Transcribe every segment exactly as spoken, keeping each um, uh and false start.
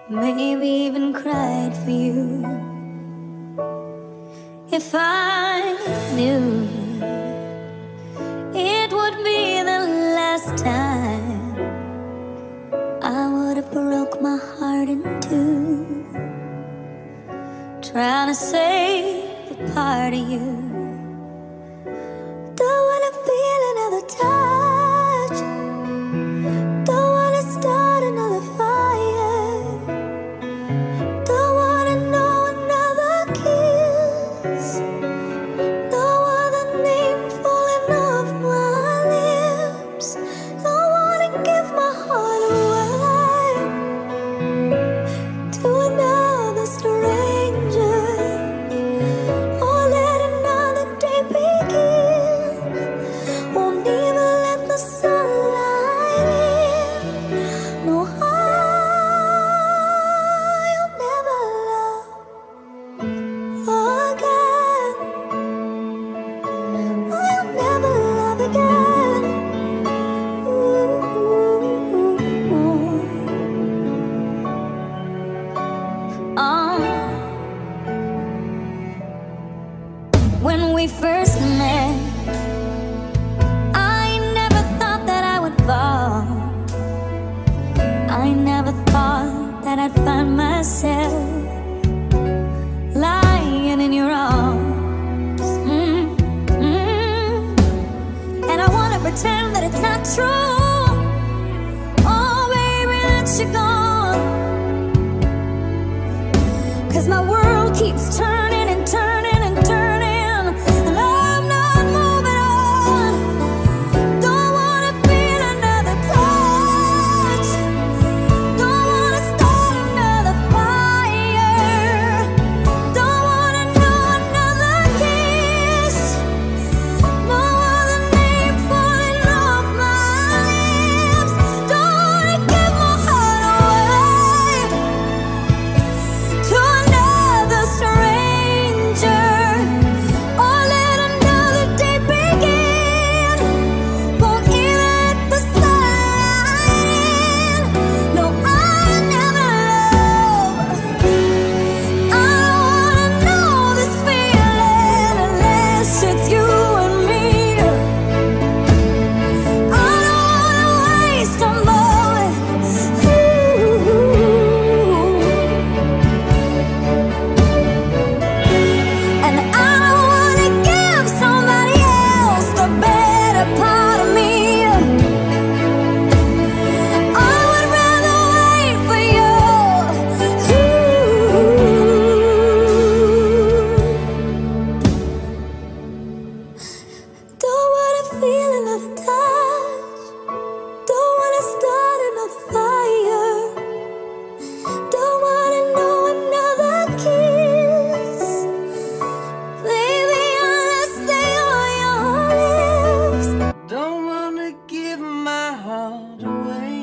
maybe even cried for you. If I knew it would be the last time, I would have broke my heart in two, trying to save a part of you. Don't wanna feel another touch, don't wanna start another fire, don't wanna know another kiss, no other name falling off my lips. Don't wanna give my heart away to another stranger, or let another day begin. Won't even let the sunlight in. No, I'll never love again. I'll never love again. Ooh. Uh, when we first met, I never thought that I would fall. I never thought that I'd find myself lying in your arms. Mm, mm. And I wanna pretend that it's not true. Oh, baby, that you're gone. 'Cause my world keeps turning and turning and turning, and I'm not moving on. Don't wanna feel another touch, don't wanna start another fire, don't wanna know another kiss, no other name falling off my lips. Don't wanna give my heart away to another stranger, or let another day begin. Won't even let the sunlight in. No, I'll never love. I don't wanna know this feeling unless it's you and me. I don't wanna waste a moment. Ooh. And I don't wanna give somebody else the better part of me. I would rather wait for you. Don't wanna feel another touch, don't wanna start another fire, don't wanna know another kiss, baby, unless they are your lips. Don't wanna give my heart away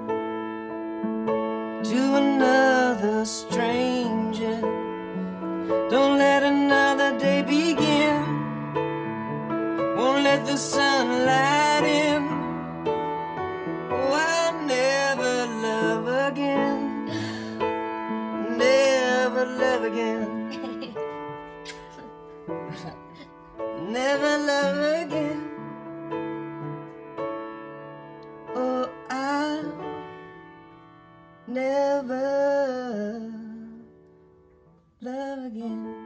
to another stranger. Don't let another day begin. Won't let the sunlight in. Oh, I'll never love again. Never love again. Never love again. Oh, I'll never love again.